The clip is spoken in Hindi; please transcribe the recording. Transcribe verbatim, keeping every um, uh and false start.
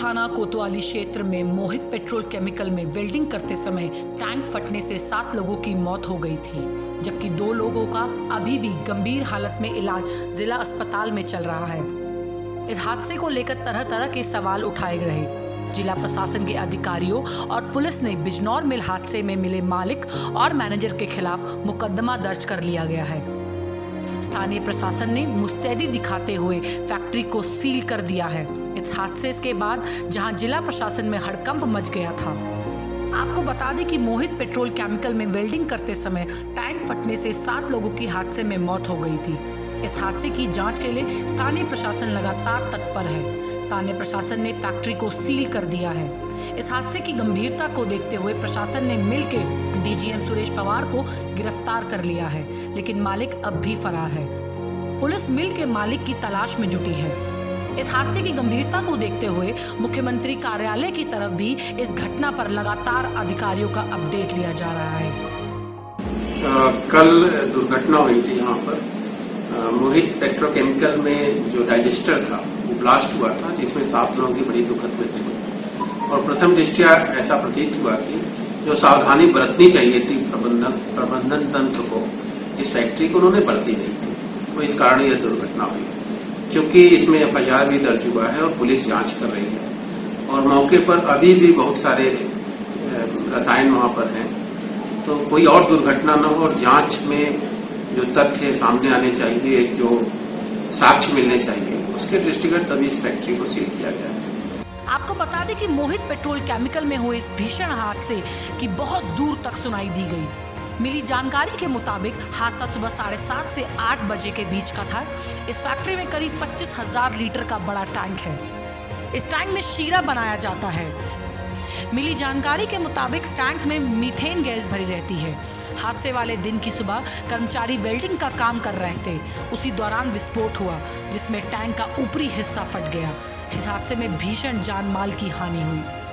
थाना कोतवाली क्षेत्र में मोहित पेट्रोल केमिकल में वेल्डिंग करते समय टैंक फटने से सात लोगों की मौत हो गई थी, जबकि दो लोगों का अभी भी गंभीर हालत में इलाज जिला अस्पताल में चल रहा है। इस हादसे को लेकर तरह तरह के सवाल उठाए रहे। जिला प्रशासन के अधिकारियों और पुलिस ने बिजनौर मिल हादसे में मिले मालिक और मैनेजर के खिलाफ मुकदमा दर्ज कर लिया गया है। स्थानीय प्रशासन ने मुस्तैदी दिखाते हुए फैक्ट्री को सील कर दिया है। इस हादसे के बाद जहां जिला प्रशासन में हड़कंप मच गया था। आपको बता दें कि मोहित पेट्रोल केमिकल में वेल्डिंग करते समय टैंक फटने से सात लोगों की हादसे में मौत हो गई थी। इस हादसे की जांच के लिए स्थानीय प्रशासन लगातार तत्पर है। स्थानीय प्रशासन ने फैक्ट्री को सील कर दिया है। इस हादसे की गंभीरता को देखते हुए प्रशासन ने मिलकर डीजीएम सुरेश पवार को गिरफ्तार कर लिया है, लेकिन मालिक अब भी फरार है। पुलिस मिल के मालिक की तलाश में जुटी है। इस हादसे की गंभीरता को देखते हुए मुख्यमंत्री कार्यालय की तरफ भी इस घटना पर लगातार अधिकारियों का अपडेट लिया जा रहा है। आ, कल दुर्घटना हुई थी यहाँ पर आ, मोहित पेट्रोकेमिकल में जो डाइजेस्टर था वो ब्लास्ट हुआ था, जिसमें सात लोगों की बड़ी दुखद मृत्यु हुई। और प्रथम दृष्टया ऐसा प्रतीत हुआ कि जो सावधानी बरतनी चाहिए थी प्रबंधन प्रबंधन तंत्र को, इस फैक्ट्री को उन्होंने बरती नहीं थी, तो इस कारण यह दुर्घटना हुई। चूंकि इसमें एफ आई आर भी दर्ज हुआ है और पुलिस जांच कर रही है और मौके पर अभी भी बहुत सारे रसायन वहां पर हैं, तो कोई और दुर्घटना न हो और जांच में जो तथ्य सामने आने चाहिए, जो साक्ष्य मिलने चाहिए, उसके दृष्टिगत अभी इस फैक्ट्री को सील किया गया है। आपको बता दें कि मोहित पेट्रोल केमिकल में हुए इस भीषण हादसे की बहुत दूर तक सुनाई दी गई। मिली जानकारी के मुताबिक हादसा सुबह साढ़े सात से आठ बजे के बीच का था। इस फैक्ट्री में करीब पच्चीस हजार लीटर का बड़ा टैंक है। इस टैंक में शीरा बनाया जाता है। मिली जानकारी के मुताबिक टैंक में मीथेन गैस भरी रहती है। हादसे वाले दिन की सुबह कर्मचारी वेल्डिंग का काम कर रहे थे। उसी दौरान विस्फोट हुआ, जिसमें टैंक का ऊपरी हिस्सा फट गया। इस हादसे में भीषण जान माल की हानि हुई।